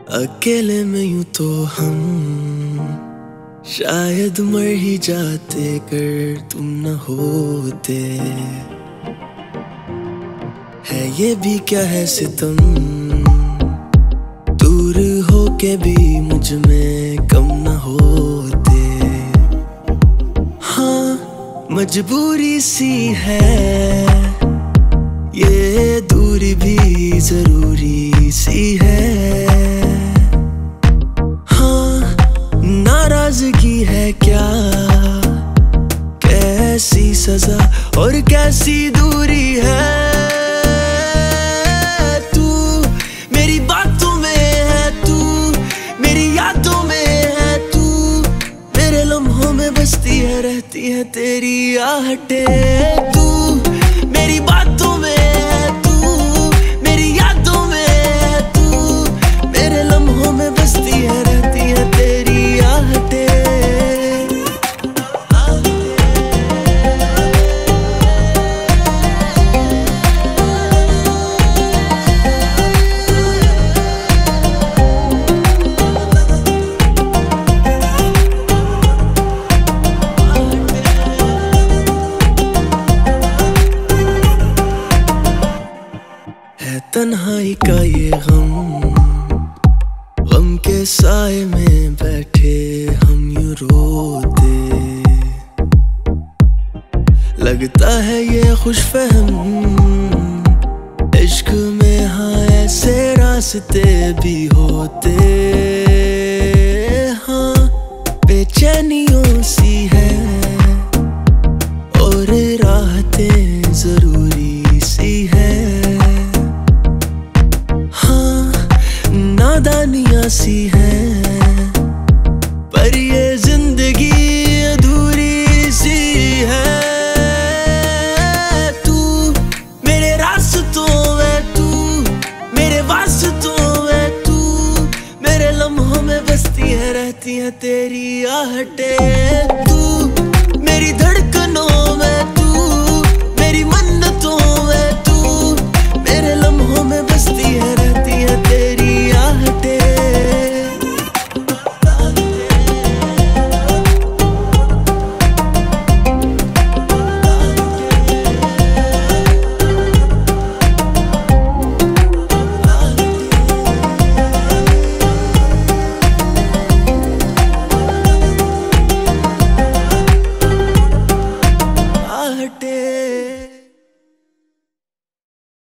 अकेले में यूं तो हम शायद मर ही जाते कर तुम न होते। है ये भी क्या है सितम, दूर हो के भी मुझ में कम न होते। हाँ मजबूरी सी है, ये दूरी भी जरूरी सी है। नाराजगी है क्या, कैसी सजा और कैसी दूरी है। तू मेरी बातों में है, तू मेरी यादों में है, तू मेरे लम्हों में बसती है, रहती है तेरी आहटें। तू मेरी बातों में है, तू मेरी यादों में है, तू मेरे लम्हों में बसती है, रहती है तेरी आहटें। है तन्हाई का ये गम, गम के साए में बैठे हम यूं रोते। लगता है ये खुशफहम इश्क में, हाँ ऐसे रास्ते भी होते। हाँ बेचैनियों सी है और राहतें जरूरी सी है। नादानियां सी है पर ये जिंदगी अधूरी सी है। तू मेरे रास्तों में, तू मेरे वास्तों में, तू मेरे लम्हों में बसती है, रहती है तेरी आहटें। तू मेरी धड़कनों में, तू मेरी मन्नतों में, तू मेरे लम्हों में बसती है, रहती है तेरी आहटें। आहटें।